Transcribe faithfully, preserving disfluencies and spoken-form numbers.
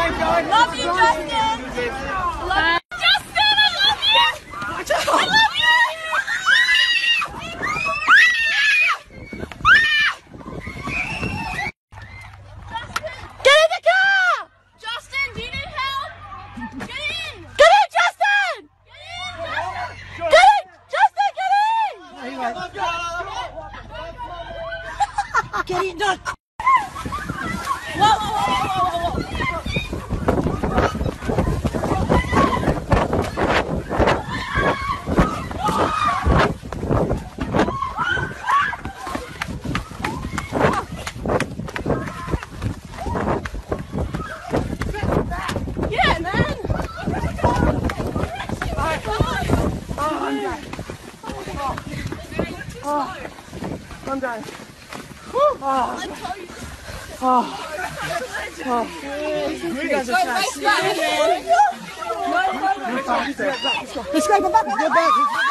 Love you, Justin. Love you. Justin, I love you. I love you. Get in the car! Justin, do you need help? Get in! Get in, Justin! Get in, Justin! Get in! Justin, get in! Get in, no! Whoa, whoa, whoa, whoa, whoa, whoa! I'm done. Oh. Oh. Oh. You guys are fast. Let's go. Let's go. Go back. Go back.